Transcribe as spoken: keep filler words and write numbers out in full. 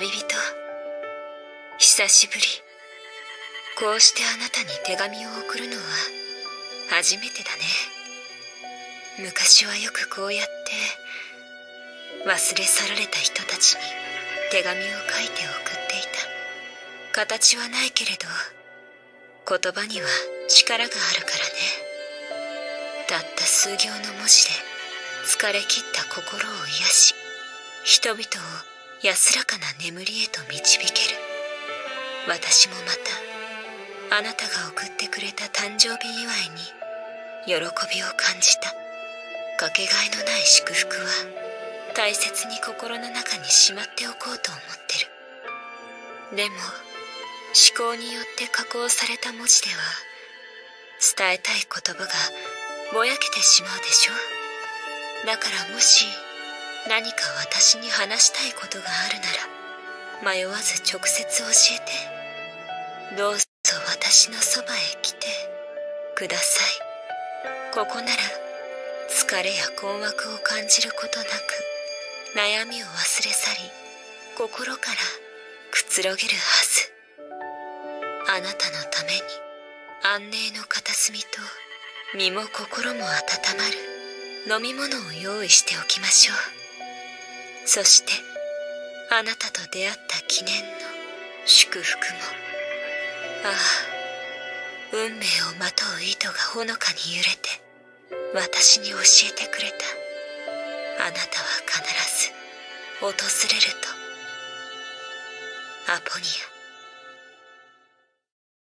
旅人、久しぶり。こうしてあなたに手紙を送るのは初めてだね。昔はよくこうやって忘れ去られた人たちに手紙を書いて送っていた。形はないけれど言葉には力があるからね。たった数行の文字で疲れ切った心を癒し、人々を安らかな眠りへと導ける。私もまたあなたが送ってくれた誕生日祝いに喜びを感じた。かけがえのない祝福は大切に心の中にしまっておこうと思ってる。でも思考によって加工された文字では伝えたい言葉がぼやけてしまうでしょ。だからもし何か私に話したいことがあるなら迷わず直接教えて。どうぞ私のそばへ来てください。ここなら疲れや困惑を感じることなく悩みを忘れ去り、心からくつろげるはず。あなたのために安寧の片隅と身も心も温まる飲み物を用意しておきましょう。そしてあなたと出会った記念の祝福も。ああ、運命をまとう糸がほのかに揺れて私に教えてくれた。あなたは必ず訪れると。アポニア。